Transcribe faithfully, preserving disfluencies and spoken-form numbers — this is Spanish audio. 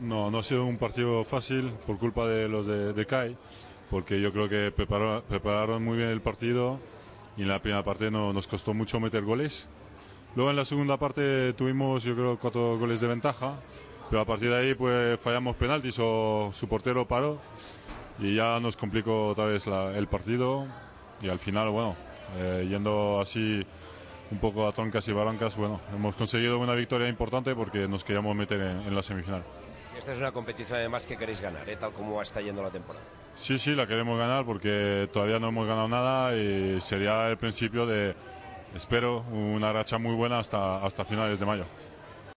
No, no ha sido un partido fácil por culpa de los de, de C A I, porque yo creo que preparó, prepararon muy bien el partido y en la primera parte no, nos costó mucho meter goles. Luego en la segunda parte tuvimos, yo creo, cuatro goles de ventaja, pero a partir de ahí pues fallamos penaltis o su portero paró y ya nos complicó otra vez la, el partido y al final, bueno, eh, yendo así un poco a troncas y barrancas, bueno, hemos conseguido una victoria importante porque nos queríamos meter en, en la semifinal. Esta es una competición además que queréis ganar, ¿eh? Tal como está yendo la temporada. Sí, sí, la queremos ganar porque todavía no hemos ganado nada y sería el principio de, espero, una racha muy buena hasta, hasta finales de mayo.